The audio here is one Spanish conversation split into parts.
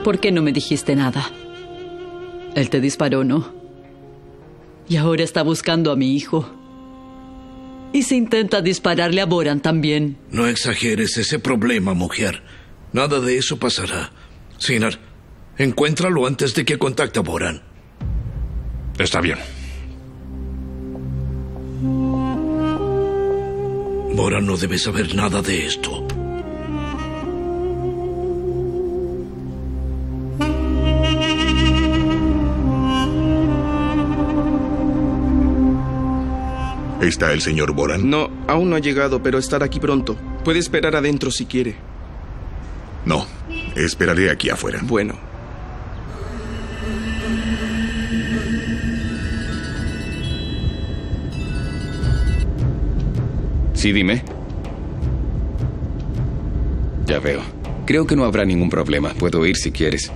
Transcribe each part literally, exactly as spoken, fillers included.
¿Por qué no me dijiste nada? Él te disparó, ¿no? Y ahora está buscando a mi hijo. Y se intenta dispararle a Boran también. No exageres ese problema, mujer. Nada de eso pasará. Sinar, encuéntralo antes de que contacte a Boran. Está bien. Boran no debe saber nada de esto. ¿Está el señor Boran? No, aún no ha llegado, pero estará aquí pronto. Puede esperar adentro si quiere. No, esperaré aquí afuera. Bueno. Sí, dime. Ya veo. Creo que no habrá ningún problema. Puedo ir si quieres.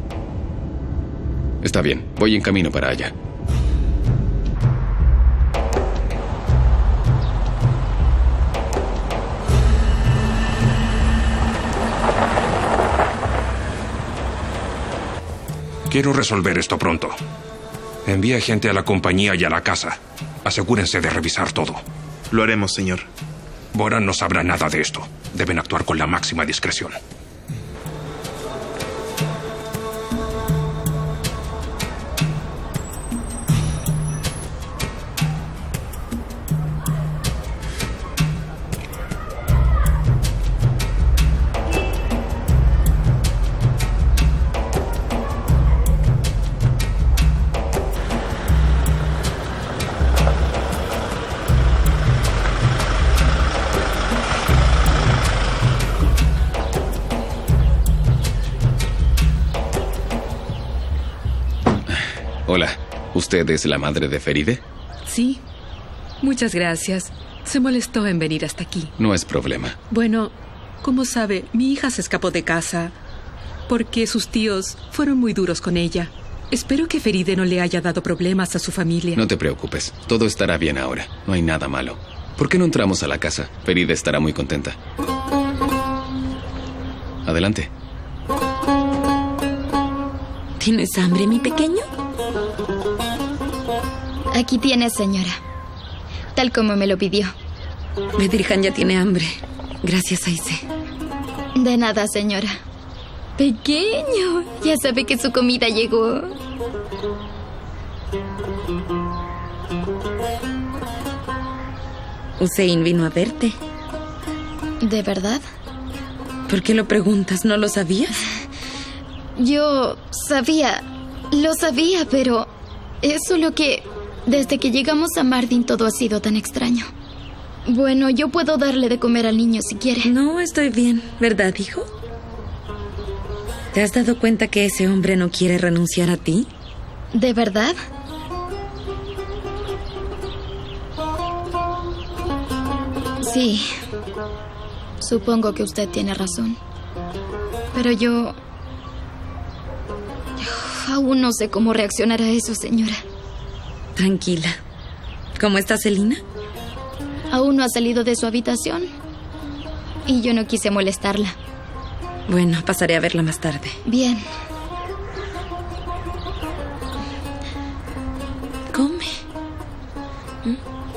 Está bien, voy en camino para allá. Quiero resolver esto pronto. Envía gente a la compañía y a la casa. Asegúrense de revisar todo. Lo haremos, señor. Boran no sabrá nada de esto. Deben actuar con la máxima discreción. Hola, ¿usted es la madre de Feride? Sí. Muchas gracias. Se molestó en venir hasta aquí. No es problema. Bueno, como sabe, mi hija se escapó de casa porque sus tíos fueron muy duros con ella. Espero que Feride no le haya dado problemas a su familia. No te preocupes. Todo estará bien ahora. No hay nada malo. ¿Por qué no entramos a la casa? Feride estará muy contenta. Adelante. ¿Tienes hambre, mi pequeño? Aquí tienes, señora. Tal como me lo pidió. Bedirhan ya tiene hambre. Gracias, Aise. De nada, señora. Pequeño, ya sabe que su comida llegó. Hussein vino a verte. ¿De verdad? ¿Por qué lo preguntas? ¿No lo sabías? Yo sabía, lo sabía, pero es solo que desde que llegamos a Mardin todo ha sido tan extraño. Bueno, yo puedo darle de comer al niño si quiere. No, estoy bien, ¿verdad, hijo? ¿Te has dado cuenta que ese hombre no quiere renunciar a ti? ¿De verdad? Sí, supongo que usted tiene razón. Pero yo... aún no sé cómo reaccionar a eso, señora. Tranquila. ¿Cómo está Selina? Aún no ha salido de su habitación. Y yo no quise molestarla. Bueno, pasaré a verla más tarde. Bien. Come. ¿Mm?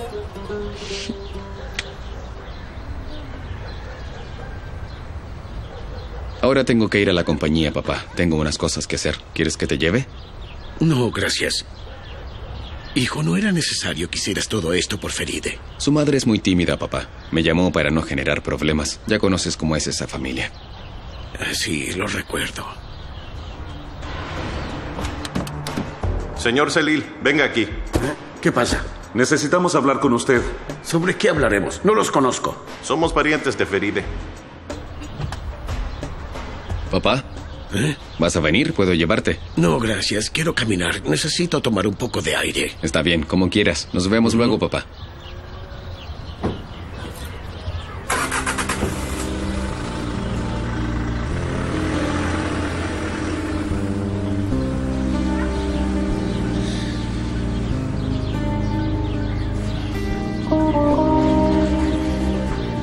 Ahora tengo que ir a la compañía, papá. Tengo unas cosas que hacer. ¿Quieres que te lleve? No, gracias. Hijo, no era necesario que hicieras todo esto por Feride. Su madre es muy tímida, papá. Me llamó para no generar problemas. Ya conoces cómo es esa familia. Sí, lo recuerdo. Señor Celil, venga aquí. ¿Eh? ¿Qué pasa? Necesitamos hablar con usted. ¿Sobre qué hablaremos? No los conozco. Somos parientes de Feride. Papá, ¿Eh? ¿vas a venir? ¿Puedo llevarte? No, gracias. Quiero caminar. Necesito tomar un poco de aire. Está bien, como quieras. Nos vemos luego, papá.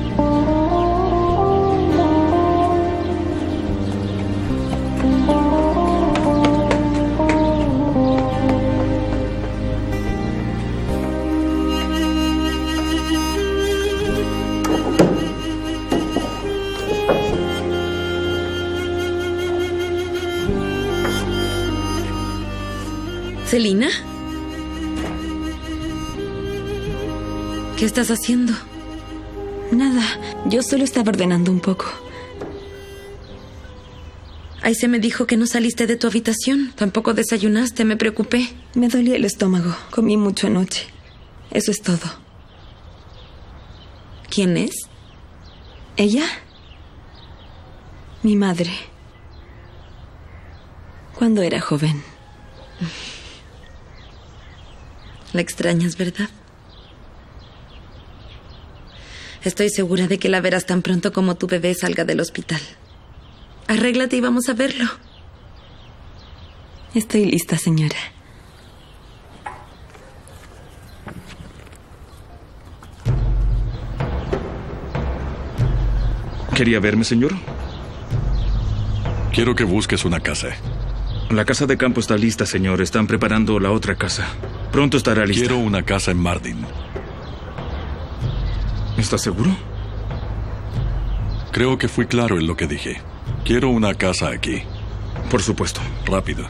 Oh, ¿Celina? ¿Qué estás haciendo? Nada, yo solo estaba ordenando un poco. Aise me dijo que no saliste de tu habitación. Tampoco desayunaste, me preocupé. Me dolía el estómago, comí mucho anoche. Eso es todo. ¿Quién es? ¿Ella? Mi madre. Cuando era joven. La extrañas, ¿verdad? Estoy segura de que la verás tan pronto como tu bebé salga del hospital. Arréglate y vamos a verlo. Estoy lista, señora. ¿Quería verme, señor? Quiero que busques una casa. La casa de campo está lista, señor. Están preparando la otra casa. Pronto estará lista. Quiero una casa en Mardin. ¿Estás seguro? Creo que fui claro en lo que dije. Quiero una casa aquí. Por supuesto. Rápido.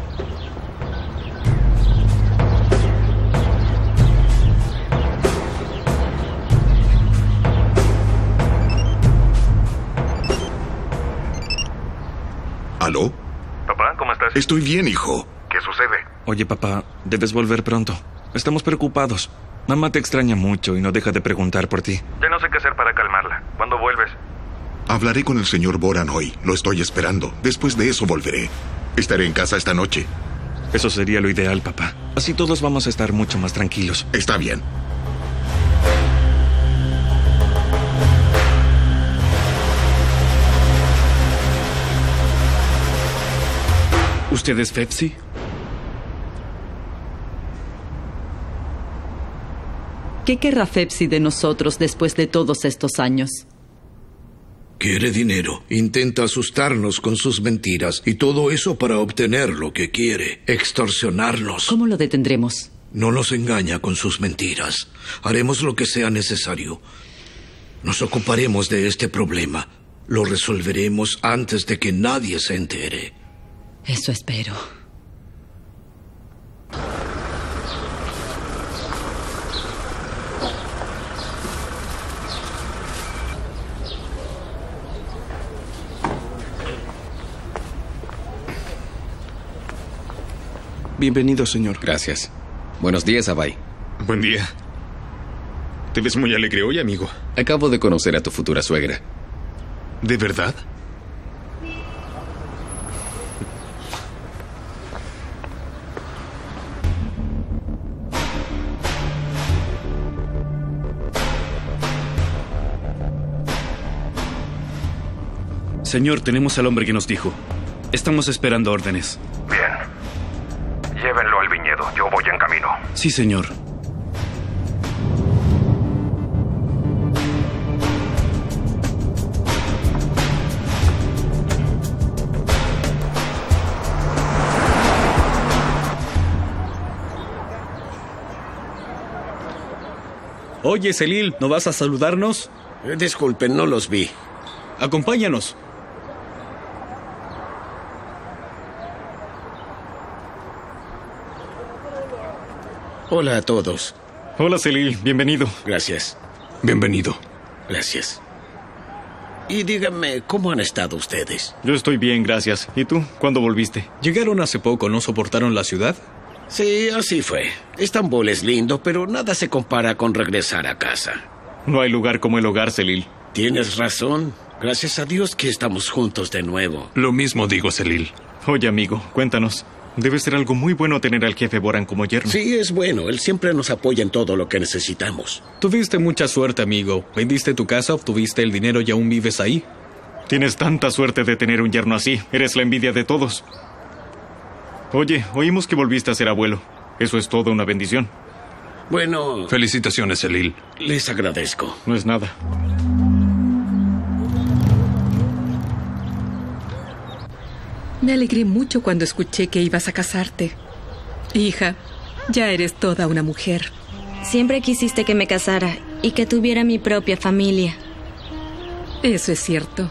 ¿Aló? Papá, ¿cómo estás? Estoy bien, hijo. ¿Qué sucede? Oye, papá, debes volver pronto. Estamos preocupados. Mamá te extraña mucho y no deja de preguntar por ti. Ya no sé qué hacer para calmarla. ¿Cuándo vuelves? Hablaré con el señor Boran hoy. Lo estoy esperando. Después de eso volveré. Estaré en casa esta noche. Eso sería lo ideal, papá. Así todos vamos a estar mucho más tranquilos. Está bien. ¿Usted es Fepsi? ¿Qué querrá Fepsi de nosotros después de todos estos años? Quiere dinero, intenta asustarnos con sus mentiras y todo eso para obtener lo que quiere, extorsionarnos. ¿Cómo lo detendremos? No nos engaña con sus mentiras. Haremos lo que sea necesario. Nos ocuparemos de este problema. Lo resolveremos antes de que nadie se entere. Eso espero. Bienvenido, señor. Gracias. Buenos días, Abay. Buen día. Te ves muy alegre hoy, amigo. Acabo de conocer a tu futura suegra. ¿De verdad? Señor, tenemos al hombre que nos dijo. Estamos esperando órdenes. Bien. Llévenlo al viñedo. Yo voy en camino. Sí, señor. Oye, Celil, ¿no vas a saludarnos? Eh, disculpen, no los vi. Acompáñanos. Hola a todos. Hola, Celil. Bienvenido. Gracias. Bienvenido. Gracias. Y díganme, ¿cómo han estado ustedes? Yo estoy bien, gracias. ¿Y tú? ¿Cuándo volviste? Llegaron hace poco, ¿no soportaron la ciudad? Sí, así fue. Estambul es lindo, pero nada se compara con regresar a casa. No hay lugar como el hogar, Celil. Tienes razón. Gracias a Dios que estamos juntos de nuevo. Lo mismo digo, Celil. Oye, amigo, cuéntanos. Debe ser algo muy bueno tener al jefe Boran como yerno. Sí, es bueno. Él siempre nos apoya en todo lo que necesitamos. Tuviste mucha suerte, amigo. Vendiste tu casa, obtuviste el dinero y aún vives ahí. Tienes tanta suerte de tener un yerno así. Eres la envidia de todos. Oye, oímos que volviste a ser abuelo. Eso es toda una bendición. Bueno... Felicitaciones, Celil. Les agradezco. No es nada. Me alegré mucho cuando escuché que ibas a casarte. Hija, ya eres toda una mujer. Siempre quisiste que me casara y que tuviera mi propia familia. Eso es cierto.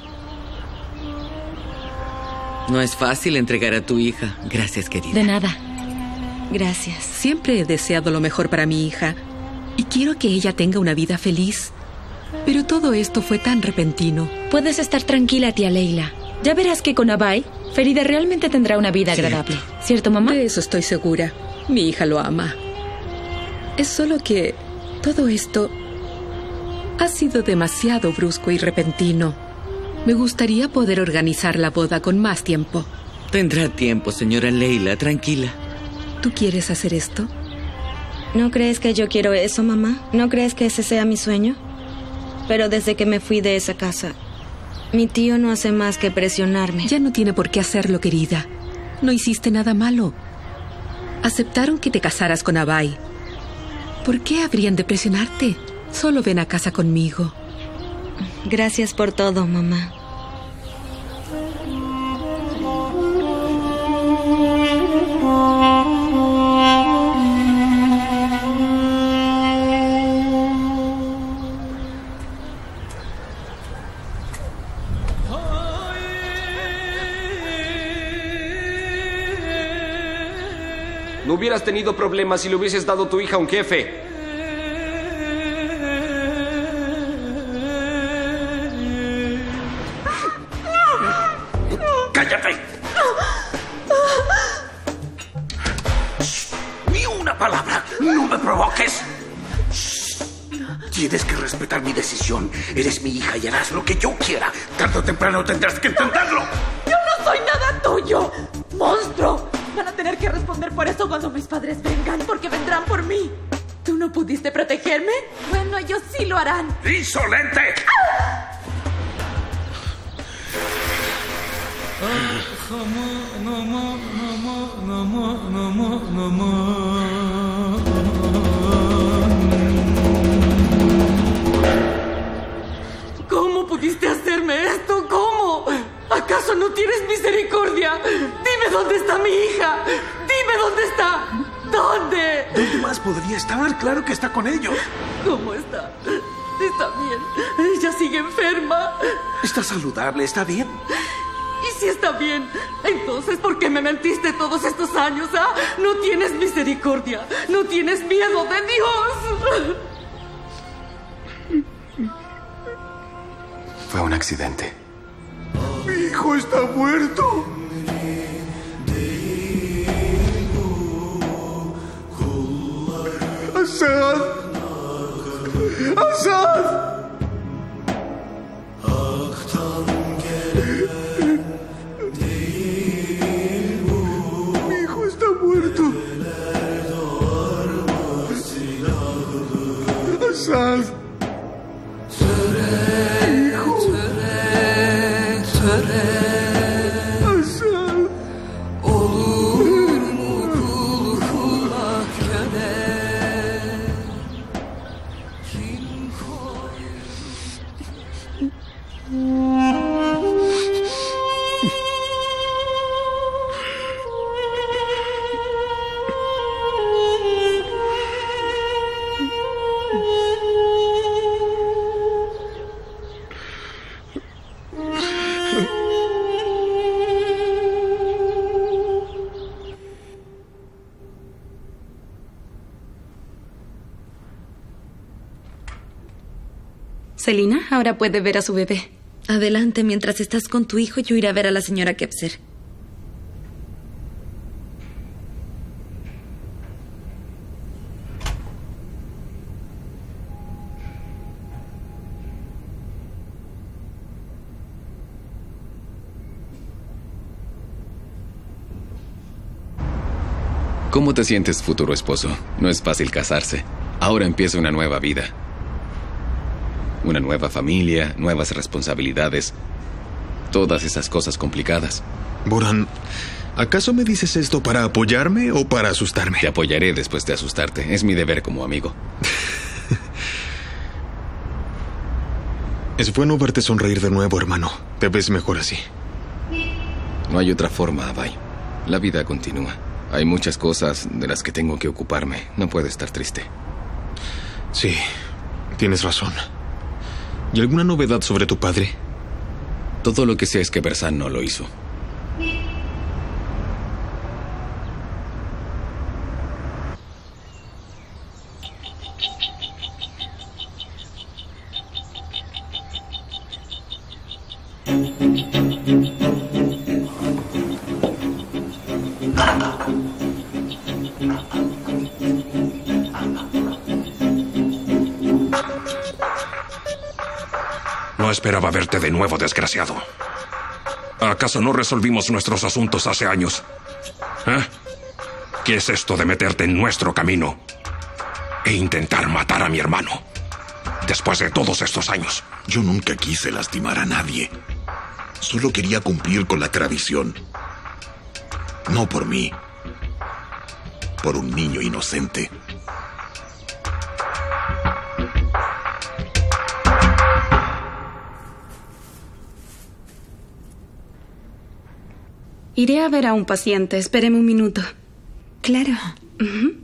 No es fácil entregar a tu hija. Gracias, querida. De nada. Gracias. Siempre he deseado lo mejor para mi hija y quiero que ella tenga una vida feliz. Pero todo esto fue tan repentino. Puedes estar tranquila, tía Leila. Ya verás que con Abay, Feride realmente tendrá una vida agradable. ¿Cierto, mamá? De eso estoy segura. Mi hija lo ama. Es solo que todo esto ha sido demasiado brusco y repentino. Me gustaría poder organizar la boda con más tiempo. Tendrá tiempo, señora Leila, tranquila. ¿Tú quieres hacer esto? ¿No crees que yo quiero eso, mamá? ¿No crees que ese sea mi sueño? Pero desde que me fui de esa casa, mi tío no hace más que presionarme. Ya no tiene por qué hacerlo, querida. No hiciste nada malo. Aceptaron que te casaras con Abay. ¿Por qué habrían de presionarte? Solo ven a casa conmigo. Gracias por todo, mamá. No hubieras tenido problemas si le hubieses dado tu hija a un jefe. ¡Cállate! Ni una palabra. No me provoques. Tienes que respetar mi decisión. Eres mi hija y harás lo que yo quiera. Tarde o temprano tendrás que entenderlo. ¡Yo no soy nada tuyo! ¡Monstruo! Van a tener que responder por eso cuando mis padres vengan, porque vendrán por mí. ¿Tú no pudiste protegerme? Bueno, ellos sí lo harán. ¡Insolente! ¡Ah! ¿Cómo pudiste hacerme esto? ¿Cómo? ¿Acaso no tienes misericordia? Dime dónde está mi hija. Dime dónde está. ¿Dónde? ¿Dónde más podría estar? Claro que está con ellos. ¿Cómo está? Está bien. Ella sigue enferma. Está saludable, está bien. ¿Y si está bien? Entonces, ¿por qué me mentiste todos estos años? ¿Ah? No tienes misericordia. No tienes miedo de Dios. Fue un accidente. Mi hijo está muerto. Asad. Asad. Mi hijo está muerto. Asad. Selina, ahora puede ver a su bebé. Adelante, mientras estás con tu hijo, yo iré a ver a la señora Kepser. ¿Cómo te sientes, futuro esposo? No es fácil casarse. Ahora empieza una nueva vida. Una nueva familia, nuevas responsabilidades. Todas esas cosas complicadas. Boran, ¿acaso me dices esto para apoyarme o para asustarme? Te apoyaré después de asustarte. Es mi deber como amigo. Es bueno verte sonreír de nuevo, hermano. Te ves mejor así. No hay otra forma, Abay. La vida continúa. Hay muchas cosas de las que tengo que ocuparme. No puedo estar triste. Sí, tienes razón. ¿Y alguna novedad sobre tu padre? Todo lo que sé es que Bersan no lo hizo. No esperaba verte de nuevo, desgraciado. ¿Acaso no resolvimos nuestros asuntos hace años? ¿Eh? ¿Qué es esto de meterte en nuestro camino e intentar matar a mi hermano después de todos estos años? Yo nunca quise lastimar a nadie. Solo quería cumplir con la tradición. No por mí. Por un niño inocente. Iré a ver a un paciente. Espéreme un minuto. Claro. Uh-huh.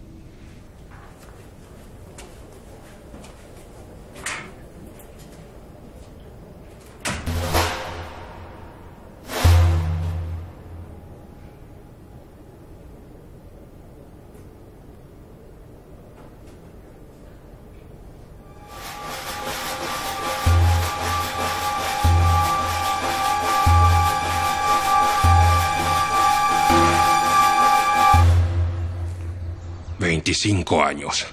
veinticinco años.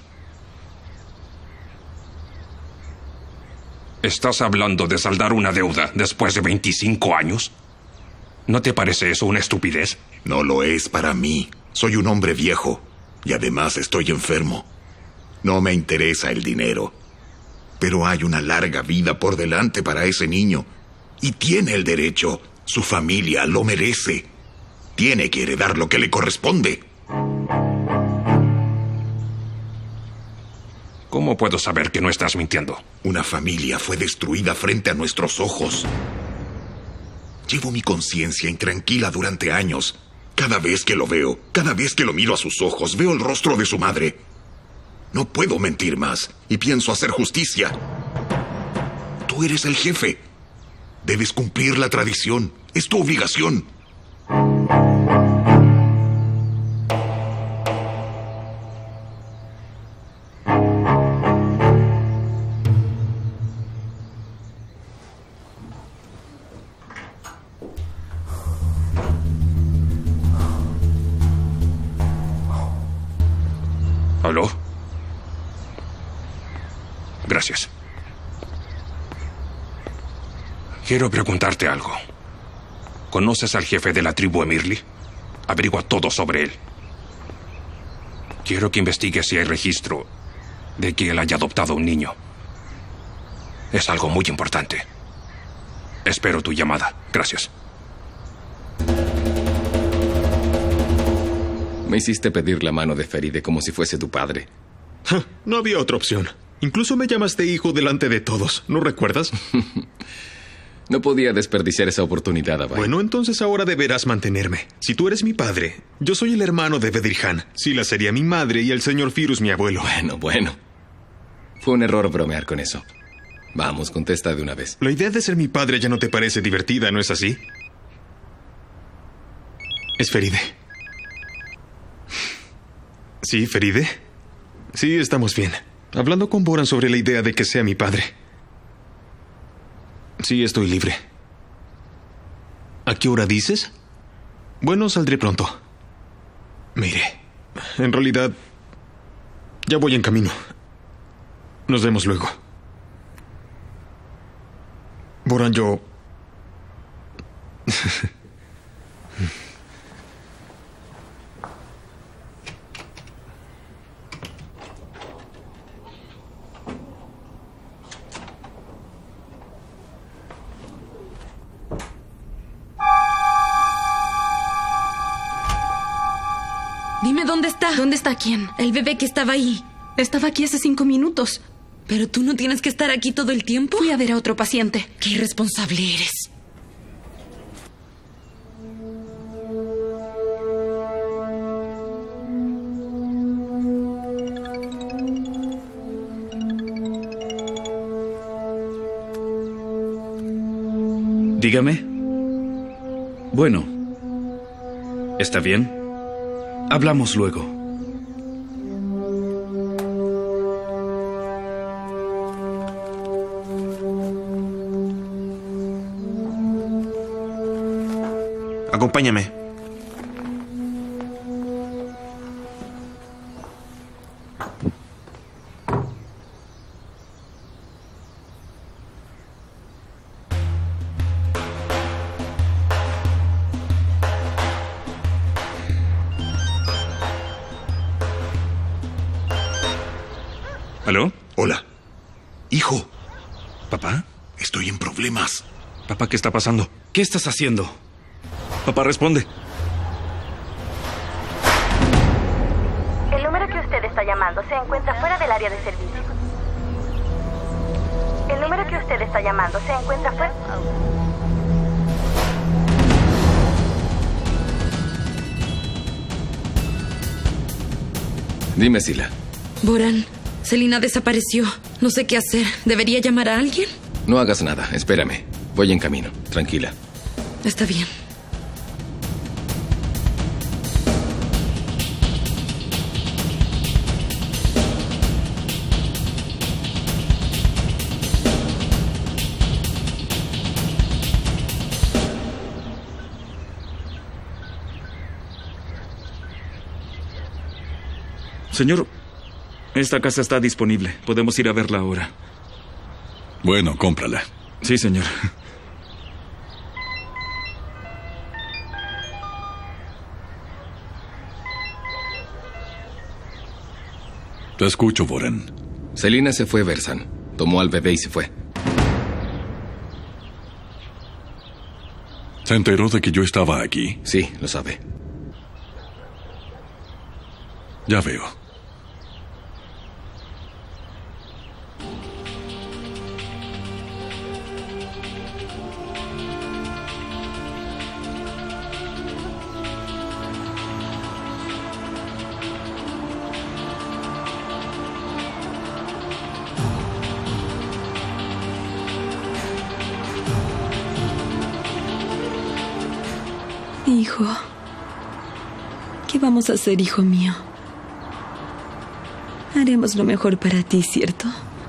¿Estás hablando de saldar una deuda después de veinticinco años? ¿No te parece eso una estupidez? No lo es para mí. Soy un hombre viejo y además estoy enfermo. No me interesa el dinero. Pero hay una larga vida por delante para ese niño. Y tiene el derecho. Su familia lo merece. Tiene que heredar lo que le corresponde. ¿Cómo puedo saber que no estás mintiendo? Una familia fue destruida frente a nuestros ojos. Llevo mi conciencia intranquila durante años. Cada vez que lo veo, cada vez que lo miro a sus ojos, veo el rostro de su madre. No puedo mentir más y pienso hacer justicia. Tú eres el jefe. Debes cumplir la tradición. Es tu obligación. ¿Aló? Gracias. Quiero preguntarte algo. ¿Conoces al jefe de la tribu Emirli? Averigua todo sobre él. Quiero que investigues si hay registro de que él haya adoptado un niño. Es algo muy importante. Espero tu llamada. Gracias. Me hiciste pedir la mano de Feride como si fuese tu padre. Ja, no había otra opción. Incluso me llamaste hijo delante de todos. ¿No recuerdas? No podía desperdiciar esa oportunidad, Abai. Bueno, entonces ahora deberás mantenerme. Si tú eres mi padre, yo soy el hermano de Bedirhan. Sila sería mi madre y el señor Firus mi abuelo. Bueno, bueno. Fue un error bromear con eso. Vamos, contesta de una vez. La idea de ser mi padre ya no te parece divertida, ¿no es así? Es Feride. ¿Sí, Feride? Sí, estamos bien. Hablando con Boran sobre la idea de que sea mi padre. Sí, estoy libre. ¿A qué hora dices? Bueno, saldré pronto. Me iré. En realidad, ya voy en camino. Nos vemos luego. Boran, yo... Dime dónde está. ¿Dónde está quién? El bebé que estaba ahí. Estaba aquí hace cinco minutos. Pero tú no tienes que estar aquí todo el tiempo. Fui a ver a otro paciente. Qué irresponsable eres. Dígame. Bueno. ¿Está bien? Hablamos luego. Acompáñame. ¿Aló? Hola. Hijo. ¿Papá? Estoy en problemas. Papá, ¿qué está pasando? ¿Qué estás haciendo? Papá, responde. El número que usted está llamando se encuentra fuera del área de servicio. El número que usted está llamando se encuentra fuera... Dime, Sila. Boran, Selina desapareció. No sé qué hacer. ¿Debería llamar a alguien? No hagas nada, espérame. Voy en camino, tranquila. Está bien. Señor, esta casa está disponible. Podemos ir a verla ahora. Bueno, cómprala. Sí, señor. Te escucho, Boran. Selina se fue, Versan. Tomó al bebé y se fue. ¿Se enteró de que yo estaba aquí? Sí, lo sabe. Ya veo. Hijo, ¿qué vamos a hacer, hijo mío? Haremos lo mejor para ti, ¿cierto?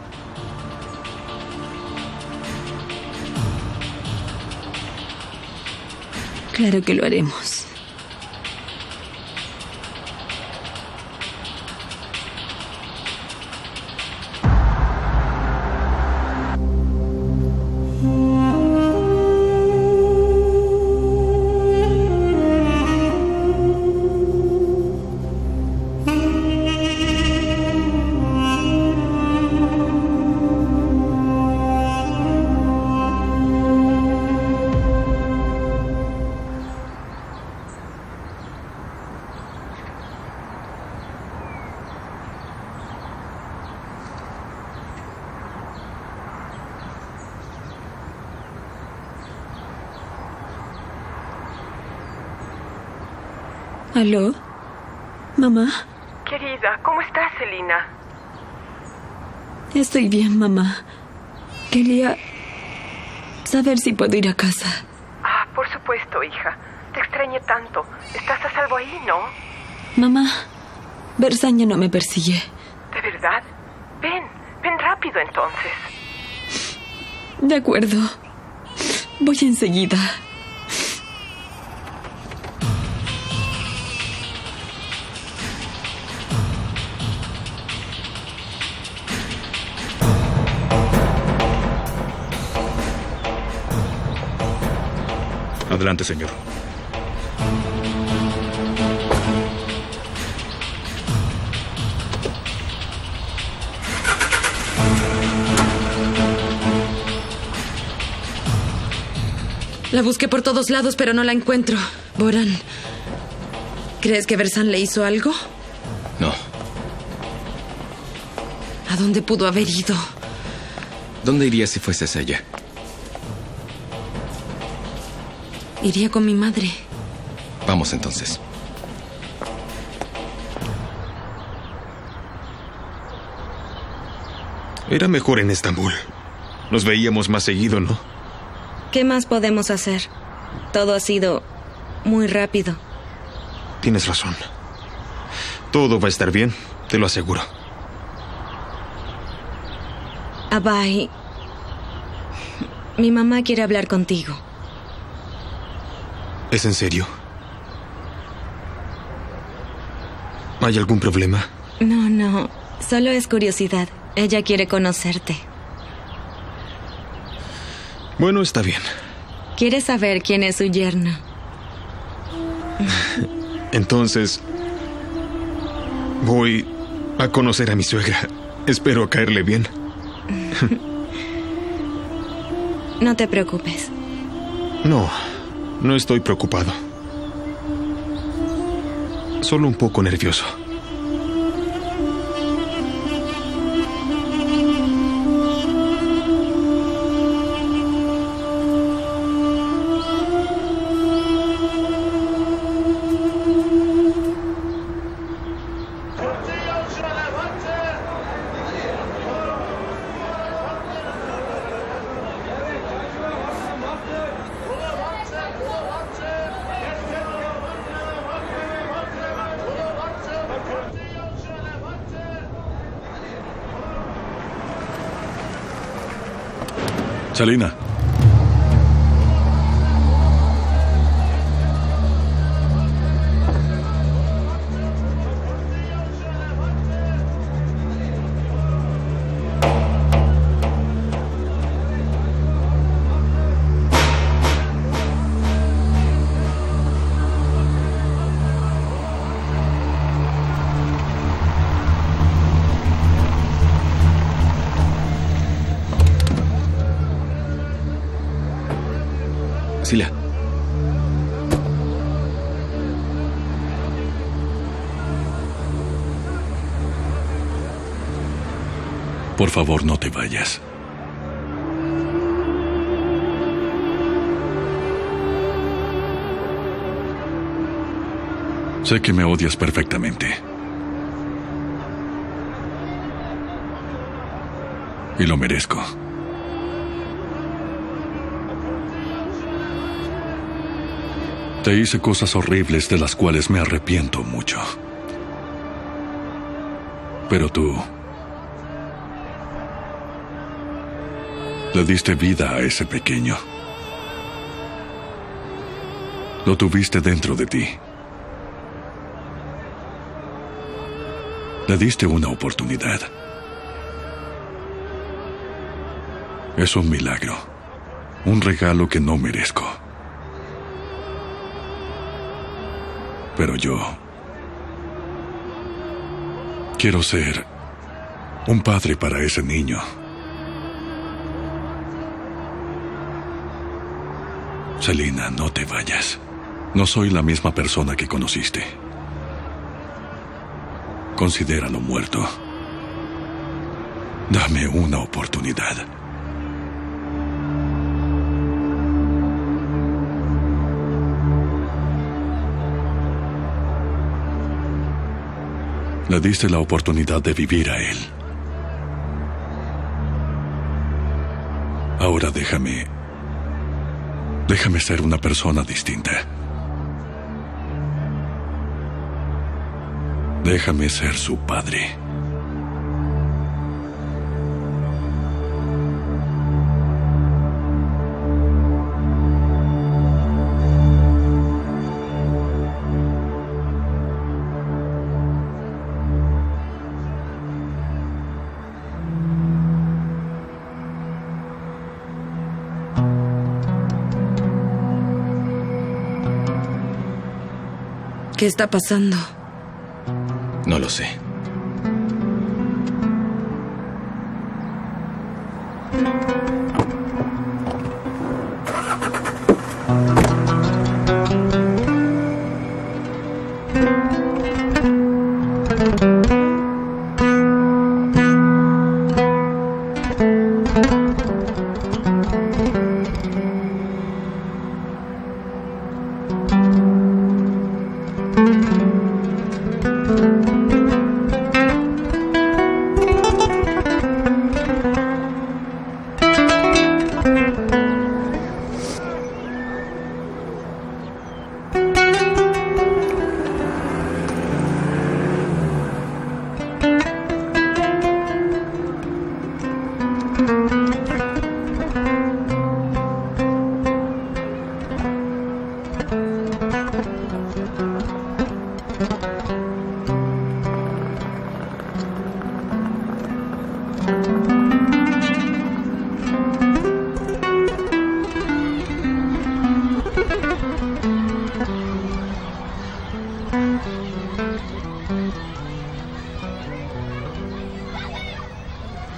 Claro que lo haremos. ¿Aló? ¿Mamá? Querida, ¿cómo estás, Selina? Estoy bien, mamá. Quería saber si puedo ir a casa. Ah, por supuesto, hija. Te extrañé tanto. Estás a salvo ahí, ¿no? Mamá, Versan ya no me persigue. ¿De verdad? Ven, ven rápido entonces. De acuerdo. Voy enseguida. Adelante, señor. La busqué por todos lados, pero no la encuentro. Boran, ¿crees que Versan le hizo algo? No. ¿A dónde pudo haber ido? ¿Dónde iría si fueses ella? Iría con mi madre. Vamos entonces. Era mejor en Estambul. Nos veíamos más seguido, ¿no? ¿Qué más podemos hacer? Todo ha sido muy rápido. Tienes razón. Todo va a estar bien, te lo aseguro. Abay, mi mamá quiere hablar contigo. ¿Es en serio? ¿Hay algún problema? No, no. Solo es curiosidad. Ella quiere conocerte. Bueno, está bien. Quiere saber quién es su yerno. Entonces, voy a conocer a mi suegra. Espero caerle bien. No te preocupes. No, no estoy preocupado. Solo un poco nervioso. Selina. Sila. Por favor, no te vayas. Sé que me odias perfectamente. Y lo merezco. Te hice cosas horribles de las cuales me arrepiento mucho. Pero tú le diste vida a ese pequeño. Lo tuviste dentro de ti. Le diste una oportunidad. Es un milagro. Un regalo que no merezco. Pero yo quiero ser un padre para ese niño. Selina, no te vayas. No soy la misma persona que conociste. Considéralo muerto. Dame una oportunidad. Le diste la oportunidad de vivir a él. Ahora déjame... Déjame ser una persona distinta. Déjame ser su padre. ¿Qué está pasando? No lo sé.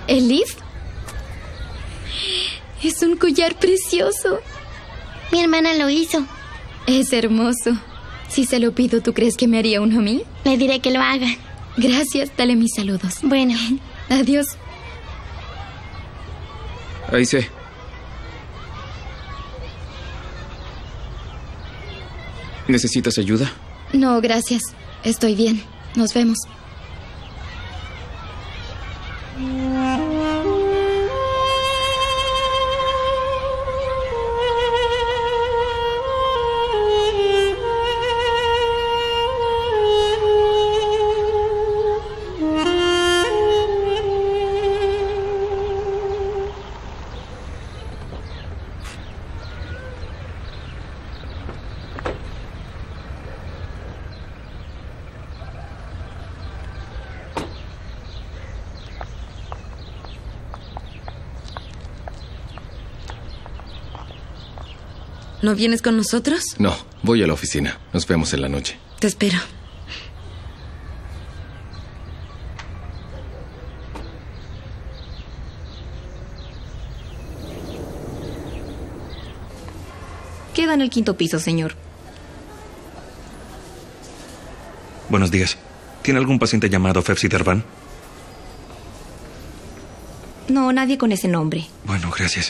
¿Elif? Es un collar precioso. Mi hermana lo hizo. Es hermoso. Si se lo pido, ¿tú crees que me haría uno a mí? Le diré que lo haga. Gracias, dale mis saludos. Bueno. Adiós. Aize. ¿Necesitas ayuda? No, gracias. Estoy bien. Nos vemos. ¿No vienes con nosotros? No, voy a la oficina. Nos vemos en la noche. Te espero. Queda en el quinto piso, señor. Buenos días. ¿Tiene algún paciente llamado Fepsi Dervan? No, nadie con ese nombre. Bueno, gracias.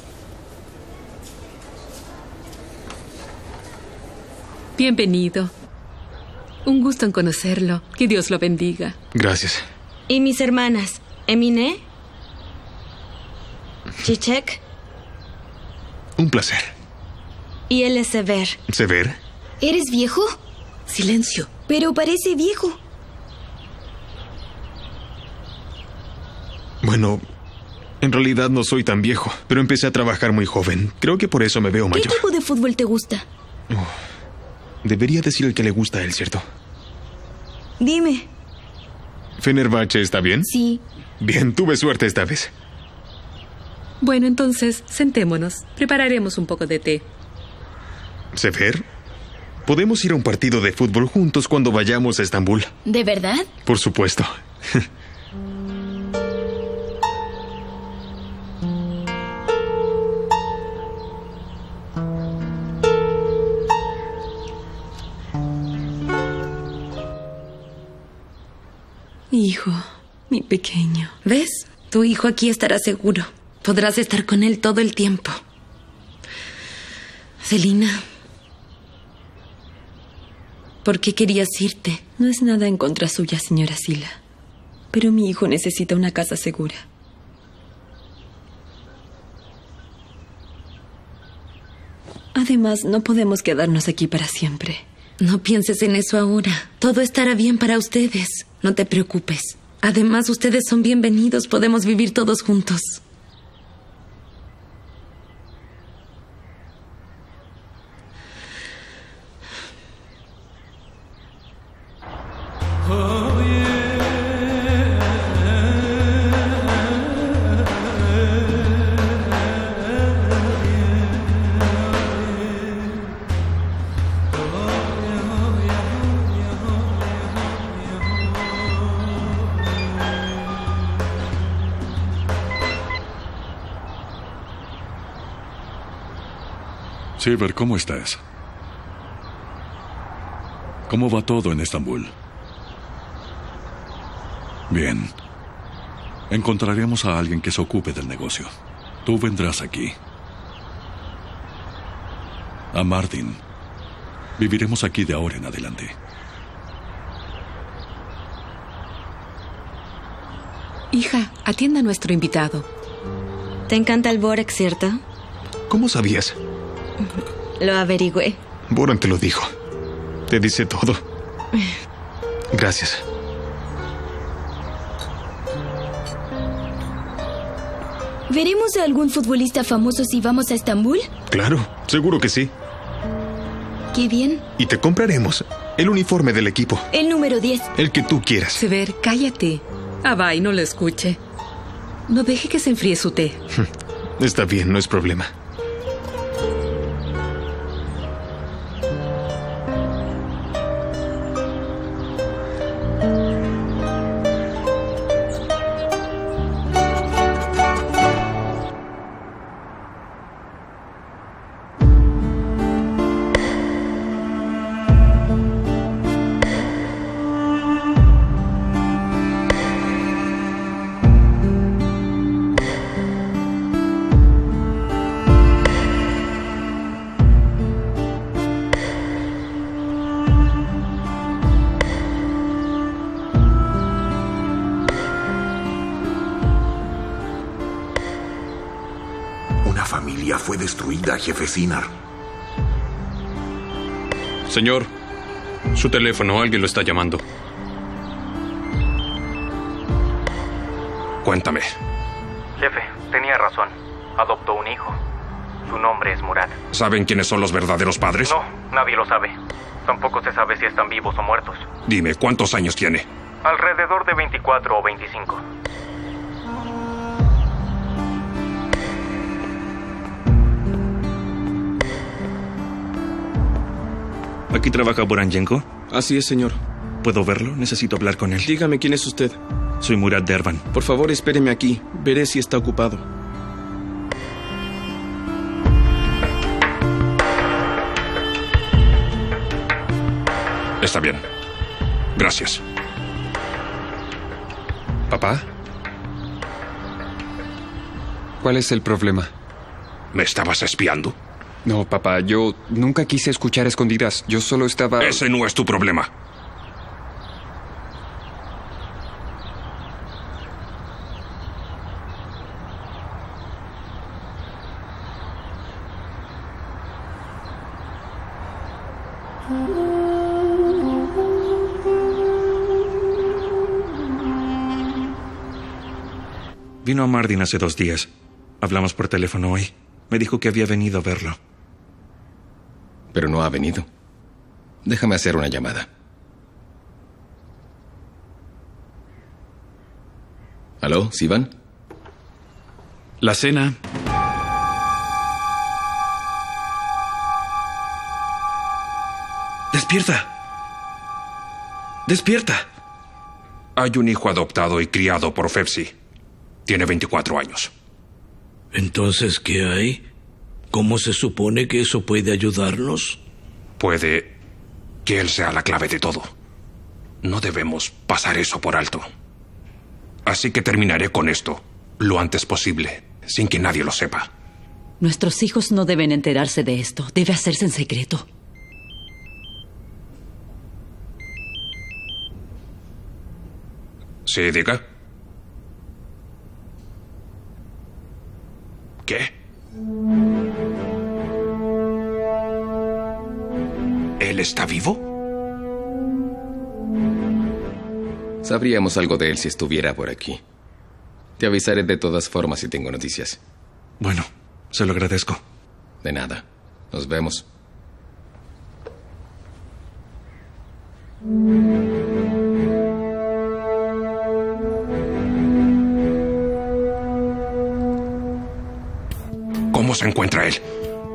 Bienvenido. Un gusto en conocerlo. Que Dios lo bendiga. Gracias. ¿Y mis hermanas? ¿Emine? ¿Chichek? Un placer. Y él es Sever. ¿Sever? ¿Eres viejo? Silencio. Pero parece viejo. Bueno, en realidad no soy tan viejo, pero empecé a trabajar muy joven. Creo que por eso me veo mayor. ¿Qué tipo de fútbol te gusta? Oh, debería decir el que le gusta a él, ¿cierto? Dime. ¿Fenerbahce está bien? Sí. Bien, tuve suerte esta vez. Bueno, entonces, sentémonos. Prepararemos un poco de té. ¿Sever? Podemos ir a un partido de fútbol juntos cuando vayamos a Estambul. ¿De verdad? Por supuesto. Hijo, mi pequeño. ¿Ves? Tu hijo aquí estará seguro. Podrás estar con él todo el tiempo. Celina, ¿por qué querías irte? No es nada en contra suya, señora Sila. Pero mi hijo necesita una casa segura. Además, no podemos quedarnos aquí para siempre. No pienses en eso ahora. Todo estará bien para ustedes. No te preocupes. Además, ustedes son bienvenidos. Podemos vivir todos juntos. Silver, ¿cómo estás? ¿Cómo va todo en Estambul? Bien. Encontraremos a alguien que se ocupe del negocio. Tú vendrás aquí. A Mardin. Viviremos aquí de ahora en adelante. Hija, atienda a nuestro invitado. ¿Te encanta el Borek, cierto? ¿Cómo sabías? Lo averigüé. Boran te lo dijo. Te dice todo. Gracias. ¿Veremos a algún futbolista famoso si vamos a Estambul? Claro, seguro que sí. Qué bien. Y te compraremos el uniforme del equipo. El número diez. El que tú quieras. Sever, cállate. Abay, no lo escuche. No deje que se enfríe su té. Está bien, no es problema. familia fue destruida, jefe Sinar. Señor, su teléfono, alguien lo está llamando. Cuéntame. Jefe, tenía razón. Adoptó un hijo. Su nombre es Murad. ¿Saben quiénes son los verdaderos padres? No, nadie lo sabe. Tampoco se sabe si están vivos o muertos. Dime, ¿cuántos años tiene? Alrededor de veinticuatro o veinticinco. ¿Aquí trabaja Boranyenko? Así es, señor. ¿Puedo verlo? Necesito hablar con él. Dígame, ¿quién es usted? Soy Murad Dervan. Por favor, espéreme aquí. Veré si está ocupado. Está bien. Gracias. ¿Papá? ¿Cuál es el problema? ¿Me estabas espiando? No, papá, yo nunca quise escuchar a escondidas. Yo solo estaba... Ese no es tu problema. Vino a Mardin hace dos días. Hablamos por teléfono hoy. Me dijo que había venido a verlo. Pero no ha venido. Déjame hacer una llamada. ¿Aló, Sivan? La cena. ¡Despierta! ¡Despierta! Hay un hijo adoptado y criado por Fepsi. Tiene veinticuatro años. Entonces, ¿qué hay? ¿Cómo se supone que eso puede ayudarnos? Puede que él sea la clave de todo. No debemos pasar eso por alto. Así que terminaré con esto lo antes posible, sin que nadie lo sepa. Nuestros hijos no deben enterarse de esto. Debe hacerse en secreto. ¿Sí, diga? ¿Qué? ¿Él está vivo? Sabríamos algo de él si estuviera por aquí. Te avisaré de todas formas si tengo noticias. Bueno, se lo agradezco. De nada. Nos vemos. ¿Cómo se encuentra él?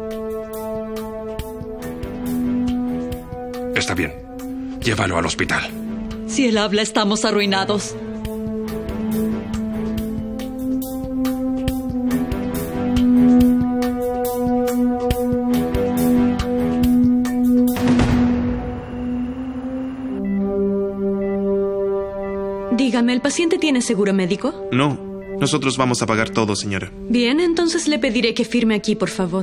Está bien. Llévalo al hospital. Si él habla, estamos arruinados. Dígame, ¿el paciente tiene seguro médico? No. Nosotros vamos a pagar todo, señora. Bien, entonces le pediré que firme aquí, por favor.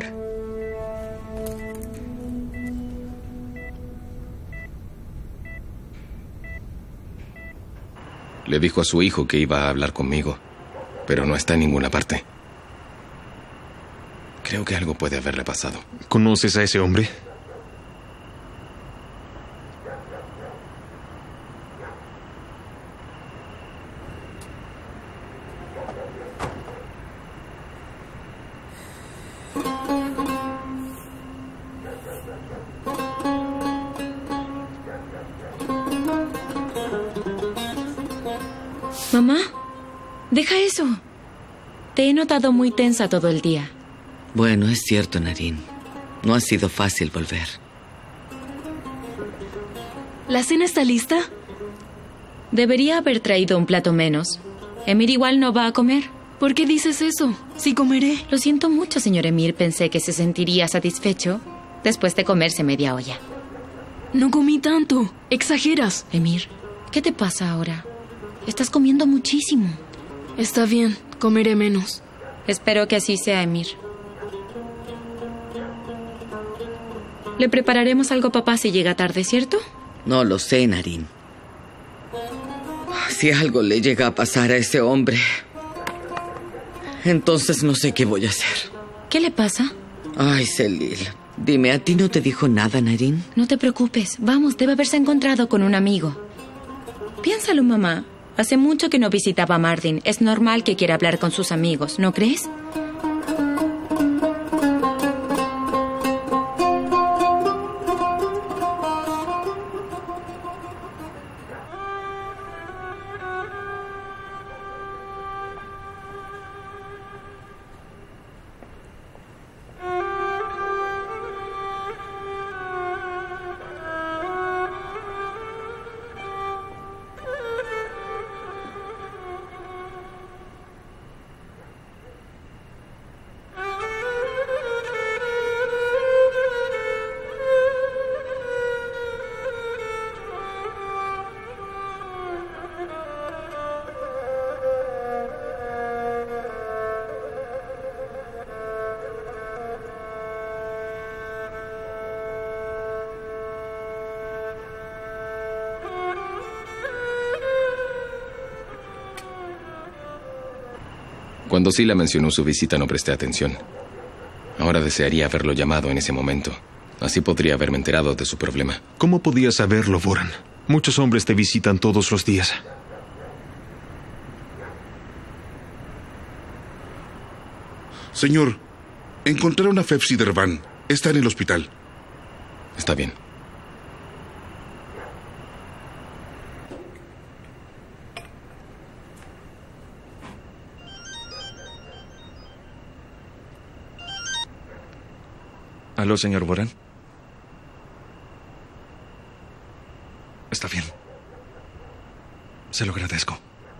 Le dijo a su hijo que iba a hablar conmigo, pero no está en ninguna parte. Creo que algo puede haberle pasado. ¿Conoces a ese hombre? Mamá, deja eso. Te he notado muy tensa todo el día. Bueno, es cierto, Naren. No ha sido fácil volver. ¿La cena está lista? Debería haber traído un plato menos. Emir igual no va a comer. ¿Por qué dices eso? Sí comeré. Lo siento mucho, señor Emir. Pensé que se sentiría satisfecho después de comerse media olla. No comí tanto. Exageras. Emir, ¿qué te pasa ahora? Estás comiendo muchísimo. Está bien, comeré menos. Espero que así sea, Emir. Le prepararemos algo a papá si llega tarde, ¿cierto? No lo sé, Naren. Si algo le llega a pasar a ese hombre, entonces no sé qué voy a hacer. ¿Qué le pasa? Ay, Celil. Dime, ¿a ti no te dijo nada, Naren? No te preocupes. Vamos, debe haberse encontrado con un amigo. Piénsalo, mamá. Hace mucho que no visitaba a Mardin. Es normal que quiera hablar con sus amigos, ¿no crees? Cuando Sila mencionó su visita no presté atención. Ahora desearía haberlo llamado en ese momento. Así podría haberme enterado de su problema. ¿Cómo podías saberlo, Voran? Muchos hombres te visitan todos los días. Señor, encontraron a Fefsi Dervan. Está en el hospital. Está bien. ¿Aló, señor Voran? Está bien. Se lo agradezco.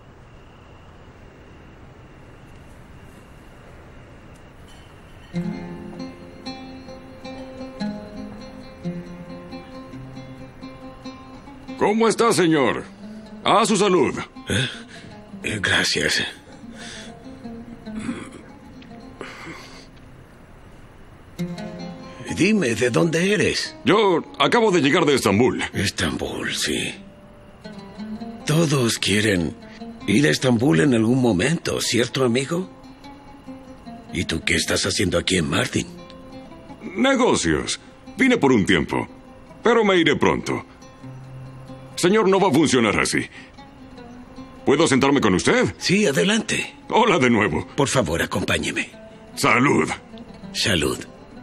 ¿Cómo está, señor? A su salud. ¿Eh? Gracias. Dime, ¿de dónde eres? Yo acabo de llegar de Estambul. Estambul, sí. Todos quieren ir a Estambul en algún momento, ¿cierto, amigo? ¿Y tú qué estás haciendo aquí en Mardin? Negocios. Vine por un tiempo, pero me iré pronto. Señor, no va a funcionar así. ¿Puedo sentarme con usted? Sí, adelante. Hola de nuevo. Por favor, acompáñeme. Salud. Salud.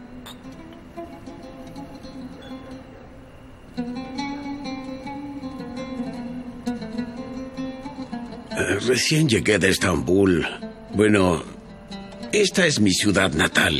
Recién llegué de Estambul. Bueno, esta es mi ciudad natal.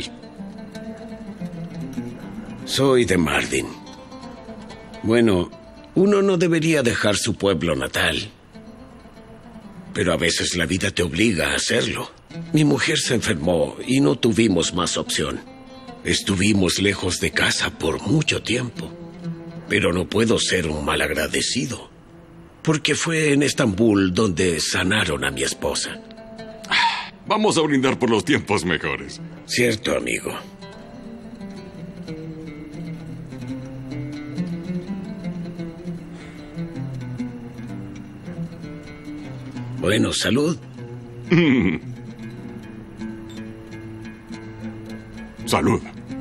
Soy de Mardin. Bueno, uno no debería dejar su pueblo natal. Pero a veces la vida te obliga a hacerlo. Mi mujer se enfermó y no tuvimos más opción. Estuvimos lejos de casa por mucho tiempo. Pero no puedo ser un malagradecido. Porque fue en Estambul donde sanaron a mi esposa. Vamos a brindar por los tiempos mejores. Cierto, amigo. Bueno, salud. Salud.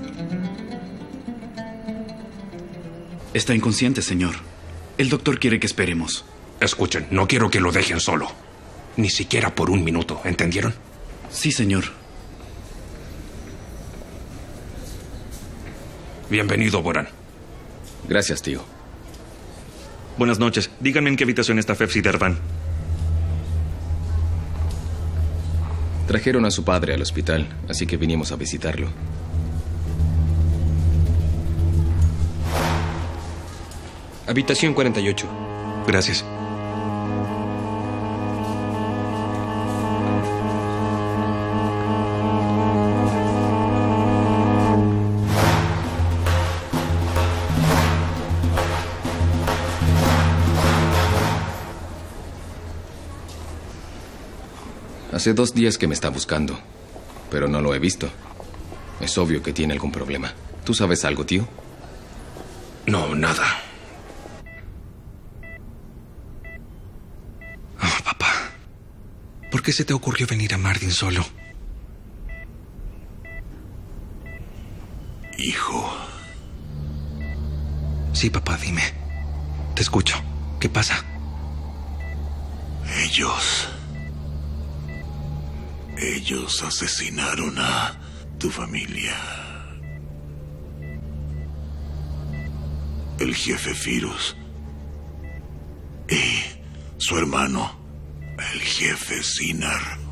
Está inconsciente, señor. El doctor quiere que esperemos. Escuchen, no quiero que lo dejen solo. Ni siquiera por un minuto, ¿entendieron? Sí, señor. Bienvenido, Voran. Gracias, tío. Buenas noches. Díganme en qué habitación está Fefsi Dervan. Trajeron a su padre al hospital, así que vinimos a visitarlo. Habitación cuarenta y ocho. Gracias. Hace dos días que me está buscando, pero no lo he visto. Es obvio que tiene algún problema. ¿Tú sabes algo, tío? No, nada. Oh, papá. ¿Por qué se te ocurrió venir a Mardin solo? Sí, papá, dime. Te escucho. ¿Qué pasa? Ellos... Ellos asesinaron a tu familia. El jefe Firus y su hermano, el jefe Sinar.